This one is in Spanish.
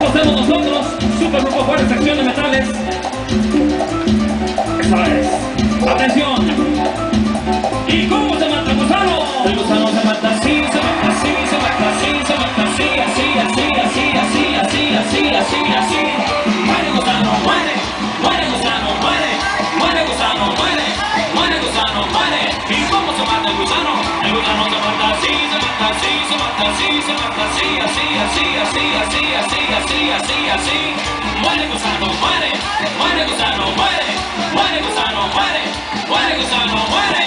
hacemos nosotros, Super Grupo Juárez, sección de metales. Esa es. Atención. ¿Y cómo se mata el gusano? El gusano se mata así, se mata así, se mata así, se mata así, así, así, así, así, así, así, así, así. Muere gusano, muere, muere gusano, muere, muere gusano, muere, muere gusano, muere. ¿Y cómo se mata el gusano? El gusano se mata así, se mata así, se mata así, se mata así, así, así, así, así, así, así, así, así. Muere gusano, muere, muere gusano, muere, muere gusano, muere, muere gusano, muere.